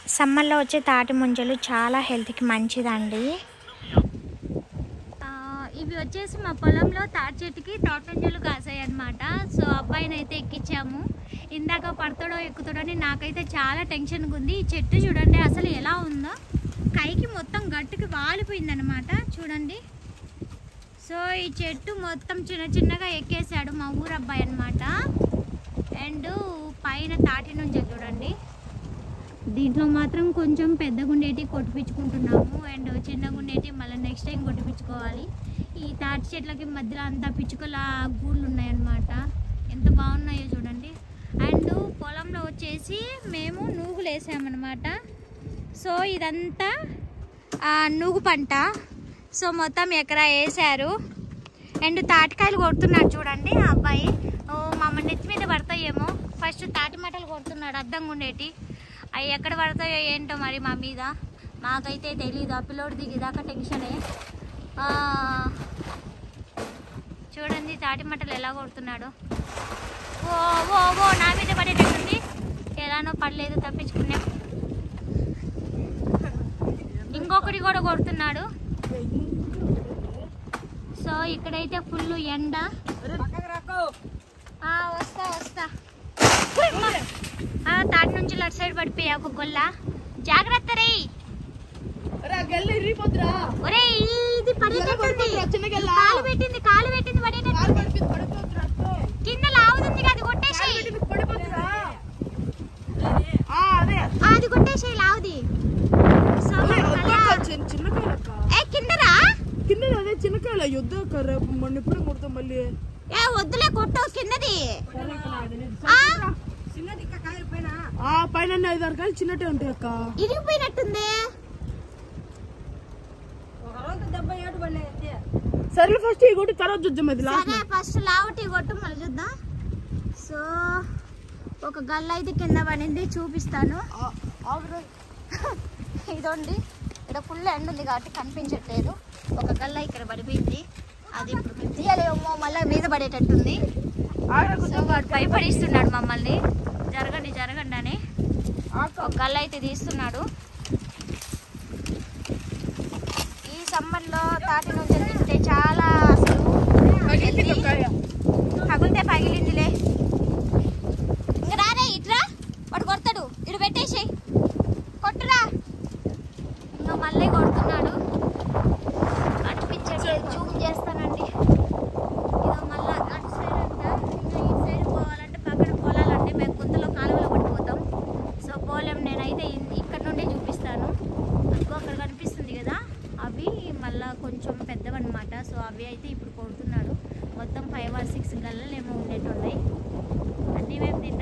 సమ్మర్లో వచ్చే తాటి ముంజలు చాలా హెల్త్కి మంచిదండి. ఇవి వచ్చేసి మా పొలంలో తాటి చెట్టుకి తాటి ముంజలు కాసాయి అన్నమాట. సో అబ్బాయిని అయితే ఎక్కించాము. ఇందాక పడతాడో ఎక్కుతాడో అని నాకైతే చాలా టెన్షన్గా ఉంది. ఈ చెట్టు చూడండి అసలు ఎలా ఉందో, కైకి మొత్తం గట్టుకి వాలిపోయిందనమాట చూడండి. సో ఈ చెట్టు మొత్తం చిన్న చిన్నగా ఎక్కేసాడు మా ఊరు అబ్బాయి అనమాట. అండ్ పైన తాటి నుంచి చూడండి, దీంట్లో మాత్రం కొంచెం పెద్ద గుండేటి కొట్టిపించుకుంటున్నాము. అండ్ చిన్న గుండేటి మళ్ళీ నెక్స్ట్ టైం కొట్టిపించుకోవాలి. ఈ తాటి చెట్లకి మధ్యలో అంతా పిచ్చుకల గూళ్ళు ఉన్నాయన్నమాట, ఎంత బాగున్నాయో చూడండి. అండ్ పొలంలో వచ్చేసి మేము నూగులు వేసామన్నమాట. సో ఇదంతా నూగు పంట. సో మొత్తం ఎకరా వేసారు. అండ్ తాటికాయలు కొడుతున్నాడు చూడండి ఆ అబ్బాయి. మా నెత్తి మీద పడతాయేమో, ఫస్ట్ తాటి మటలు కొడుతున్నాడు అద్దంగా ఉండేటి. అవి ఎక్కడ పడతాయో ఏంటో మరి మా మీద, మాకైతే తెలీదు. ఆ పిల్లోడు దిగేదాకా టెన్షనే. చూడండి తాటి మట్టలు ఎలా కొడుతున్నాడు. ఓ ఓ ఓ నా మీద పడేటట్టుంది. ఎలానో పడలేదు, తప్పించుకున్నాం. ఇంకొకటి కూడా కొడుతున్నాడు. సో ఇక్కడైతే ఫుల్ ఎండ. వస్తా వస్తా. తాటి నుంచి అటు సైడ్ పడిపోయా ఒక గొల్ల. జాగ్రత్త రే. ఒరే ఇది పడేటట్టుంది. కాలు పెట్టింది పడేటట్టుంది. కింద లావుతుంది అది కొట్టేసి, అది కొట్టేసి లావుది. కిందరా కింద అదే చిన్నకాయల యుద్ధ మొన్న ఎప్పుడు కొడతాం మళ్ళీ. వద్దులే కొట్టు కిందది. పైన 5-6 కాయలు చిన్నటే ఉంటాయి అక్క. ఇరిగిపోయినట్టుంది. సరే ఫస్ట్ ఈ కొట్టి తర్వాత చూద్దాం. అది సరే ఫస్ట్ లావుటి కొట్టు మళ్ళీ చూద్దాం. సో ఒక గల్ల అయితే కింద పడింది, చూపిస్తాను. ఇదండి ఇక్కడ ఫుల్ ఎండ ఉంది కాబట్టి కనిపించట్లేదు. ఒక గల్ల ఇక్కడ పడిపోయింది, అది ఇప్పుడు మేము తీయలేమో, మళ్ళీ మీద పడేటట్టుంది. సో వాడు భయపడిస్తున్నాడు మమ్మల్ని, జరగండి జరగండి అని. ఒక గల్ల అయితే తీస్తున్నాడు. ఈ సమ్మర్లో తాటి నుంచి తింటే చాలా అసలు పగిలితే పగిలిందిలే. ఇంకా రారే ఇట్రా, వాడు కొడతాడు. ఇటు పెట్టేసేయి, కొట్టురా. ఇంకా మళ్ళీ కొడుతున్నాడు. అనిపించండి, జూమ్ చేస్తానండి. ఇదో మళ్ళీ అటు సైడ్ అంట. ఇంకా ఈ సైడ్ పోవాలంటే పక్కన పొలాలంటే మేము గుంతలో కాలువలో పడిపోతాం. సో పోలేం. నేనైతే ఇక్కడ నుండే చూపిస్తాను. అక్కడ కనిపిస్తుంది కదా, అవి మళ్ళీ కొంచెం పెద్దవన్నమాట. సో అవి అయితే ఇప్పుడు కొడుతున్నాడు. మొత్తం 5 or 6 గల్లలు ఏమో ఉండేటున్నాయి. అన్నీ మేము